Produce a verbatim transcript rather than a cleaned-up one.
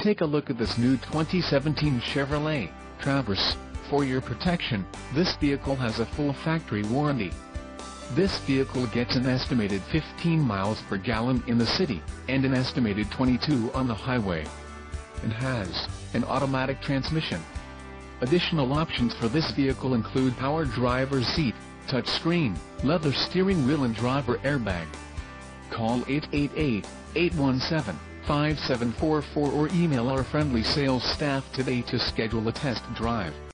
Take a look at this new twenty seventeen Chevrolet Traverse. For your protection, this vehicle has a full factory warranty. This vehicle gets an estimated fifteen miles per gallon in the city, and an estimated twenty-two on the highway. It has an automatic transmission. Additional options for this vehicle include power driver's seat, touchscreen, leather steering wheel and driver airbag. Call eight eight eight, eight one seven, five seven four four or email our friendly sales staff today to schedule a test drive.